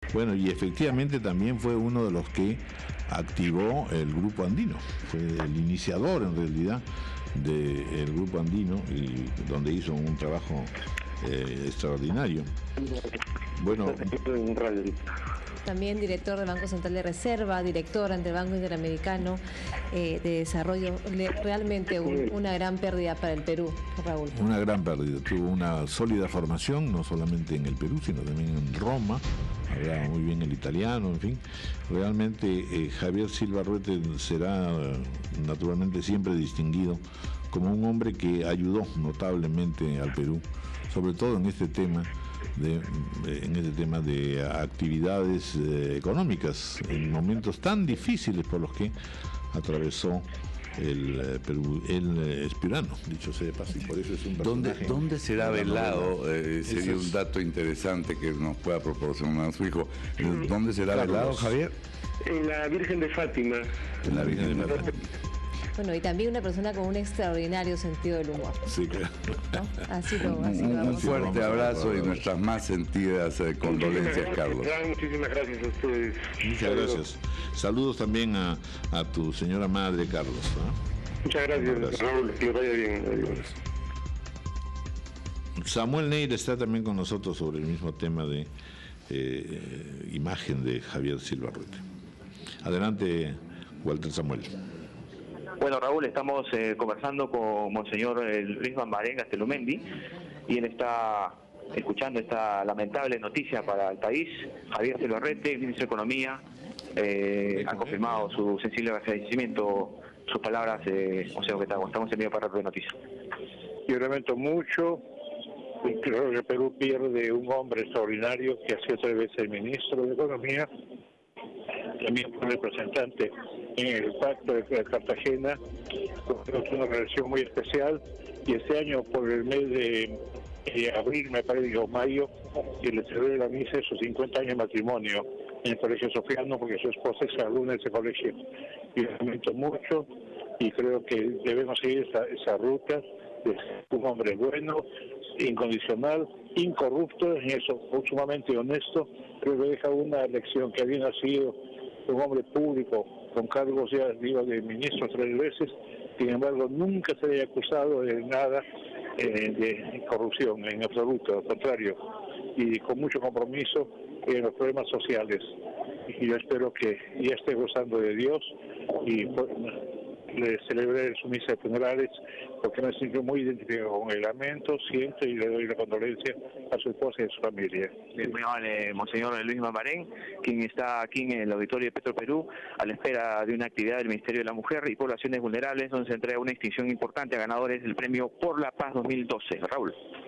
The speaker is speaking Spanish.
Bueno, y efectivamente también fue uno de los que activó el Grupo Andino, fue el iniciador en realidad del Grupo Andino, y donde hizo un trabajo extraordinario. Bueno, también director del Banco Central de Reserva, director ante el Banco Interamericano de Desarrollo. Realmente una gran pérdida para el Perú, Raúl. Una gran pérdida. Tuvo una sólida formación, no solamente en el Perú, sino también en Roma. Hablaba muy bien el italiano, en fin. Realmente Javier Silva Arruete será naturalmente siempre distinguido como un hombre que ayudó notablemente al Perú, sobre todo en este tema de actividades económicas en momentos tan difíciles por los que atravesó el Perú, el espirano, dicho sea de paso, y por eso es un personaje. ¿Dónde será velado? Sería un dato interesante que nos pueda proporcionar su hijo. ¿Dónde será velado, Javier? En la Virgen de Fátima. En la Virgen de Fátima. Bueno, y también una persona con un extraordinario sentido del humor. Sí, claro. ¿No? Así lo un fuerte abrazo y nuestras más sentidas condolencias, Carlos. Muchísimas gracias a ustedes. Muchas gracias. Saludos también a tu señora madre, Carlos. Muchas gracias, Raúl. Que vaya bien. Adiós. Samuel Neira está también con nosotros sobre el mismo tema de imagen de Javier Silva Arruete. Adelante, Walter Samuel. Bueno, Raúl, estamos conversando con Monseñor Luis Mambarén Gastelumendi, y él está escuchando esta lamentable noticia para el país. Javier Silva Arruete, ministro de Economía, ha confirmado su sensible agradecimiento, sus palabras, o sea, que estamos en medio para de noticias. Yo lamento mucho, y creo que Perú pierde un hombre extraordinario que ha sido 3 veces el ministro de Economía, también fue representante en el Pacto de Cartagena, con una relación muy especial, y este año por el mes de abril, me parece, o mayo, y le celebré la misa de sus 50 años de matrimonio en el Colegio Sofiano, porque su esposa es alumna de ese colegio. Y lamento mucho, y creo que debemos seguir esa ruta de ser un hombre bueno, incondicional, incorrupto, en eso, sumamente honesto. Creo que deja una lección que había sido un hombre público con cargos, ya digo, de ministro 3 veces, sin embargo nunca se haya acusado de nada de corrupción en absoluto, al contrario, y con mucho compromiso en los problemas sociales. Y yo espero que ya esté gozando de Dios, y le celebré su misa de funerales, porque me siento muy identificado con el lamento, siento, y le doy la condolencia a su esposa y a su familia. Muy amable, Monseñor Luis Mambarén, quien está aquí en el auditorio de Petro Perú a la espera de una actividad del Ministerio de la Mujer y Poblaciones Vulnerables, donde se entrega una distinción importante a ganadores del premio Por la Paz 2012. Raúl.